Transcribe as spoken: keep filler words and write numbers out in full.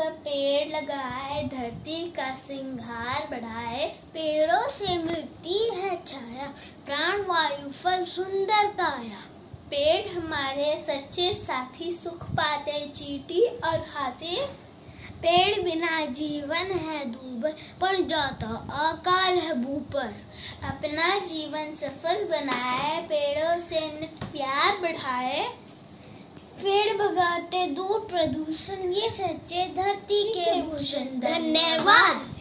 पेड़ लगाए, धरती का सिंगार बढ़ाए। पेड़ों से मिलती है छाया, प्राण वायु फल सुंदर काया। पेड़ हमारे सच्चे साथी, सुख पाते चींटी और हाथी। पेड़ बिना जीवन है दूभर, पड़ जाता अकाल है भू पर। अपना जीवन सफल बनाए, पेड़ों से नित प्यार बढ़ाए। पेड़ भगाते दूर प्रदूषण, ये सच्चे धरती के भूषण। धन्यवाद।